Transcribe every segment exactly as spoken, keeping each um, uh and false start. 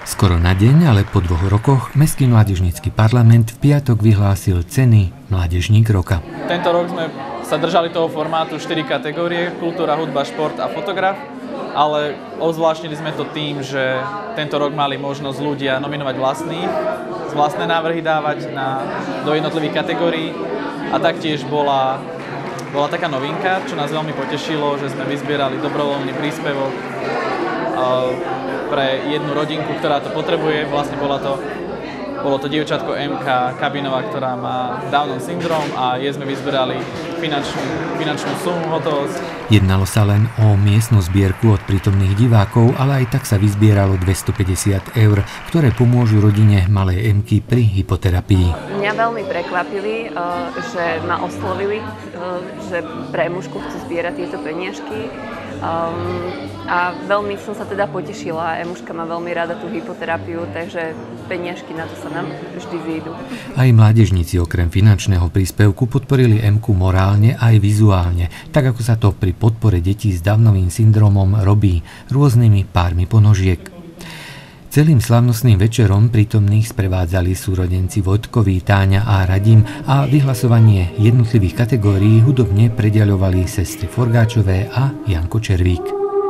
Skoro na deň, ale po dvoch rokoch Mestský mládežnícky parlament v piatok vyhlásil ceny Mládežník roka. Tento rok sme sa držali toho formátu štyri kategórie, kultúra, hudba, šport a fotograf, ale obzvláštnili sme to tým, že tento rok mali možnosť ľudia nominovať vlastných, vlastné návrhy dávať na, do jednotlivých kategórií a taktiež bola, bola taká novinka, čo nás veľmi potešilo, že sme vyzbierali dobrovoľný príspevok pre jednu rodinku, ktorá to potrebuje. Vlastne bola to, bolo to dievčatko em ká Kabinová, ktorá má Downov syndrom a jej sme vyzberali finančnú, finančnú sumu, hotovosť. Jednalo sa len o miestnu zbierku od prítomných divákov, ale aj tak sa vyzbieralo dvestopäťdesiat eur, ktoré pomôžu rodine malej Emky pri hypoterapii. Mňa veľmi prekvapili, že ma oslovili, že pre Emušku chcú zbierať tieto peniažky. Um, a veľmi som sa teda potešila. Emuška má veľmi rada tú hypoterapiu, takže peniažky na to sa nám vždy zídu. Aj mládežníci okrem finančného príspevku podporili Emku morálne aj vizuálne, tak ako sa to pri podpore detí s Downovým syndromom robí rôznymi pármi ponožiek. Celým slavnostným večerom prítomných sprevádzali súrodenci Vojtkovi, Táňa a Radim a vyhlasovanie jednotlivých kategórií hudobne predeľovali sestry Forgáčové a Janko Červík.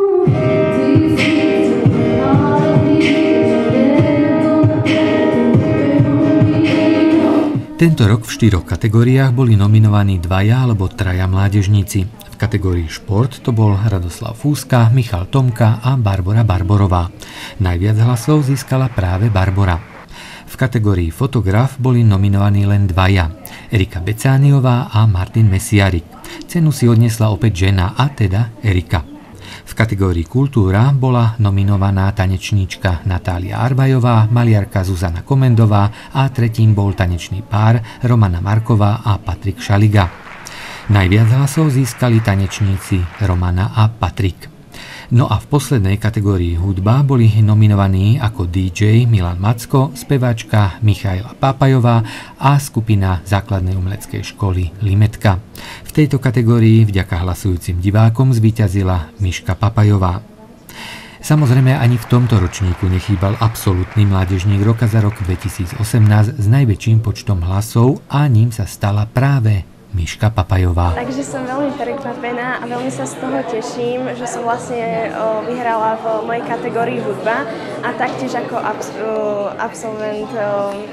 Tento rok v štyroch kategóriách boli nominovaní dvaja alebo traja mládežníci. V kategórii šport to bol Radoslav Fúska, Michal Tomka a Barbora Barborová. Najviac hlasov získala práve Barbora. V kategórii fotograf boli nominovaní len dvaja, Erika Becániová a Martin Mesiarik. Cenu si odniesla opäť žena, a teda Erika. V kategórii kultúra bola nominovaná tanečníčka Natália Arbajová, maliarka Zuzana Komendová a tretím bol tanečný pár Romana Marková a Patrik Šaliga. Najviac hlasov získali tanečníci Romana a Patrik. No a v poslednej kategórii hudba boli nominovaní ako dý džej Milan Macko, speváčka Michaela Pápajová a skupina základnej umeleckej školy Limetka. V tejto kategórii vďaka hlasujúcim divákom zvíťazila Miška Papajová. Samozrejme ani v tomto ročníku nechýbal absolútny mládežník roka za rok dvetisícosemnásť s najväčším počtom hlasov a ním sa stala práve Miška Papajová. Takže som veľmi prekvapená a veľmi sa z toho teším, že som vlastne o, vyhrala v mojej kategórii hudba a taktiež ako abs- o, absolvent o, o,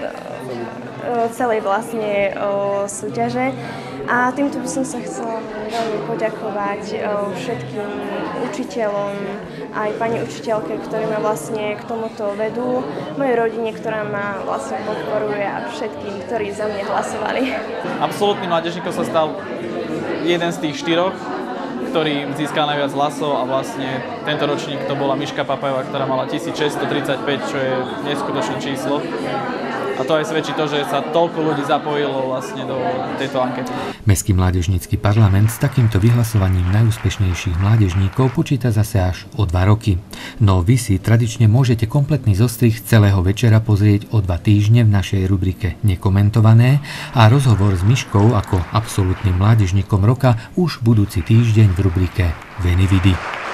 celej vlastne o, súťaže. A týmto by som sa chcela veľmi poďakovať o, všetkým učiteľom, aj pani učiteľke, ktorí ma vlastne k tomuto vedú, mojej rodine, ktorá ma vlastne podporuje a všetkým, ktorí za mňa hlasovali. Absolútnym mládežníkom sa stal jeden z tých štyroch, ktorý získal najviac hlasov a vlastne tento ročník to bola Miška Papajová, ktorá mala tisícšesťstotridsaťpäť, čo je neskutočné číslo. A to aj svedčí to, že sa toľko ľudí zapojilo vlastne do tejto ankety. Mestský mládežnícky parlament s takýmto vyhlasovaním najúspešnejších mládežníkov počíta zase až o dva roky. No vy si tradične môžete kompletný zostrih celého večera pozrieť o dva týždne v našej rubrike Nekomentované a rozhovor s Miškou ako absolútnym mládežníkom roka už budúci týždeň v rubrike Veni Vidi.